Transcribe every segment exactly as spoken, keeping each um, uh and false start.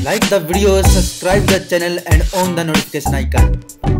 Like the video, subscribe the channel and on the notification icon.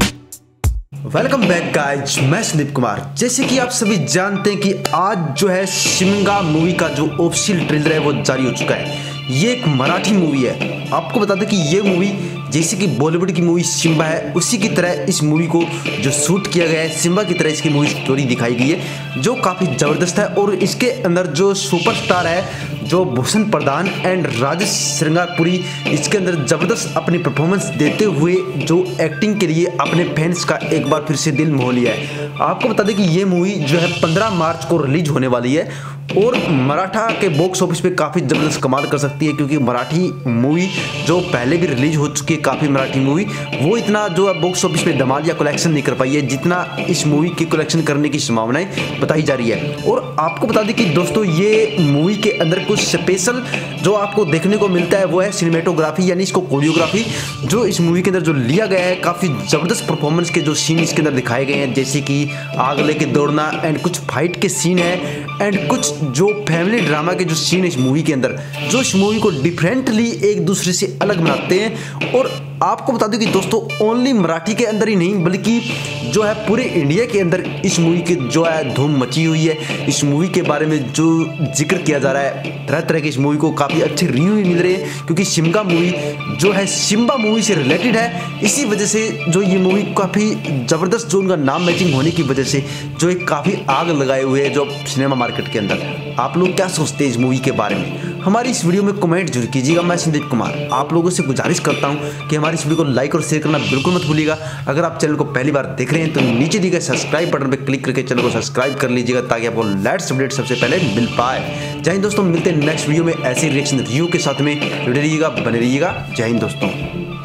Welcome back guys, मैं संदीप कुमार। जैसे कि आप सभी जानते हैं कि आज जो है शिमगा मूवी का जो ऑफिशियल ट्रेलर है वो जारी हो चुका है। ये एक मराठी मूवी है। आपको बता दें कि ये मूवी जैसे कि बॉलीवुड की मूवी शिम्बा है उसी की तरह इस मूवी को जो शूट किया गया है शिम्बा की तरह इसकी मूवी स्टोरी दिखाई गई है जो काफ़ी ज़बरदस्त है। और इसके अंदर जो सुपरस्टार है जो भूषण प्रधान एंड राजेश श्रृंगारपुरी इसके अंदर ज़बरदस्त अपनी परफॉर्मेंस देते हुए जो एक्टिंग के लिए अपने फैंस का एक बार फिर से दिल मोह लिया है। आपको बता दें कि ये मूवी जो है पंद्रह मार्च को रिलीज होने वाली है और मराठा के बॉक्स ऑफिस पे काफ़ी ज़बरदस्त कमाल कर सकती है, क्योंकि मराठी मूवी जो पहले भी रिलीज हो चुकी है काफ़ी मराठी मूवी वो इतना जो है बॉक्स ऑफिस पे धमाल या कलेक्शन नहीं कर पाई है जितना इस मूवी की कलेक्शन करने की संभावनाएं बताई जा रही है। और आपको बता दें कि दोस्तों ये मूवी के अंदर कुछ स्पेशल जो आपको देखने को मिलता है वो है सिनेमेटोग्राफी यानी इसको कोरियोग्राफी जो इस मूवी के अंदर जो लिया गया है। काफ़ी ज़बरदस्त परफॉर्मेंस के जो सीन इसके अंदर दिखाए गए हैं, जैसे कि आग लेके दौड़ना एंड कुछ फाइट के सीन है एंड कुछ जो फैमिली ड्रामा के जो सीन है इस मूवी के अंदर जो इस मूवी को डिफरेंटली एक दूसरे से अलग बनाते हैं। और आपको बता दूं कि दोस्तों ओनली मराठी के अंदर ही नहीं बल्कि जो है पूरे इंडिया के अंदर इस मूवी की जो है धूम मची हुई है। इस मूवी के बारे में जो जिक्र किया जा रहा है, तरह तरह की इस मूवी को काफ़ी अच्छे रिव्यू भी मिल रहे हैं, क्योंकि शिमगा मूवी जो है शिम्बा मूवी से रिलेटेड है। इसी वजह से जो ये मूवी काफ़ी ज़बरदस्त जो उनका नाम मैचिंग होने की वजह से जो एक काफ़ी आग लगाए हुए है जो सिनेमा मार्केट के अंदर। आप लोग क्या सोचते हैं इस मूवी के बारे में? हमारी इस वीडियो में कमेंट जरूर कीजिएगा। मैं संदीप कुमार आप लोगों से गुजारिश करता हूं कि हमारी इस वीडियो को लाइक और शेयर करना बिल्कुल मत भूलिएगा। अगर आप चैनल को पहली बार देख रहे हैं तो नीचे दिए गए सब्सक्राइब बटन पर क्लिक करके चैनल को सब्सक्राइब कर लीजिएगा ताकि आपको लेटेस्ट अपडेट सबसे पहले मिल पाए। जय हिंद दोस्तों, मिलते हैं नेक्स्ट वीडियो में ऐसे रिएक्शन रिव्यू के साथ में। जुड़े रहिएगा, बने रहिएगा। जय हिंद दोस्तों।